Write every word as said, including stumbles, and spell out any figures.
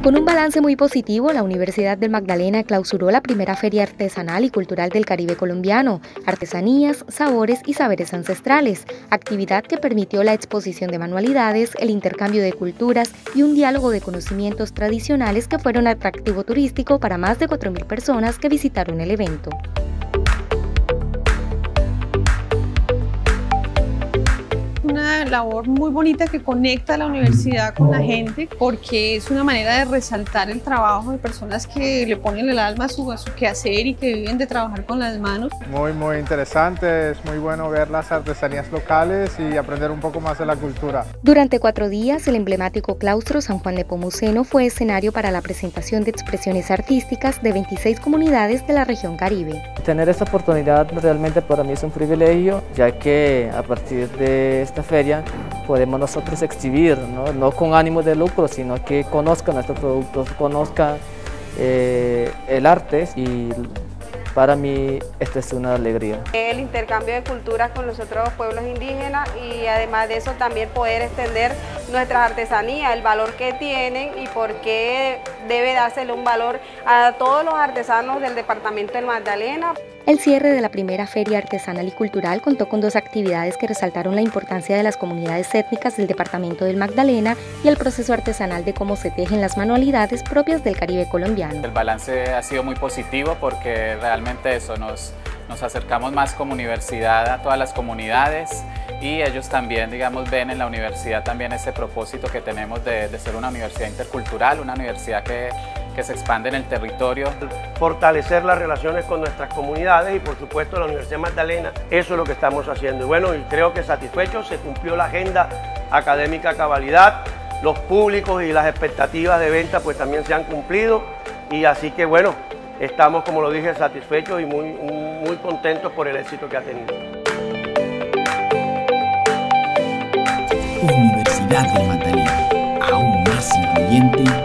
Con un balance muy positivo, la Universidad del Magdalena clausuró la primera Feria Artesanal y Cultural del Caribe colombiano, Artesanías, Sabores y Saberes Ancestrales, actividad que permitió la exposición de manualidades, el intercambio de culturas y un diálogo de conocimientos tradicionales que fueron atractivo turístico para más de cuatro mil personas que visitaron el evento. Una labor muy bonita que conecta a la universidad con la gente, porque es una manera de resaltar el trabajo de personas que le ponen el alma a su, a su quehacer y que viven de trabajar con las manos. Muy, muy interesante, es muy bueno ver las artesanías locales y aprender un poco más de la cultura. Durante cuatro días, el emblemático claustro San Juan Nepomuceno fue escenario para la presentación de expresiones artísticas de veintiséis comunidades de la región Caribe. Tener esta oportunidad realmente para mí es un privilegio, ya que a partir de esta feria podemos nosotros exhibir, ¿no? No con ánimo de lucro, sino que conozcan nuestros productos, conozcan eh, el arte, y para mí esta es una alegría. El intercambio de culturas con los otros pueblos indígenas, y además de eso también poder extender nuestras artesanías, el valor que tienen y por qué debe dársele un valor a todos los artesanos del departamento del Magdalena. El cierre de la primera Feria Artesanal y Cultural contó con dos actividades que resaltaron la importancia de las comunidades étnicas del departamento del Magdalena y el proceso artesanal de cómo se tejen las manualidades propias del Caribe colombiano. El balance ha sido muy positivo porque realmente eso nos, nos acercamos más como universidad a todas las comunidades, y ellos también, digamos, ven en la universidad también ese propósito que tenemos de, de ser una universidad intercultural, una universidad que, que se expande en el territorio. Fortalecer las relaciones con nuestras comunidades y por supuesto la Universidad Magdalena, eso es lo que estamos haciendo. Y bueno, y creo que satisfechos, se cumplió la agenda académica a cabalidad, los públicos y las expectativas de venta pues también se han cumplido, y así que bueno, estamos, como lo dije, satisfechos y muy, muy contentos por el éxito que ha tenido. Universidad del Magdalena, aún más influyente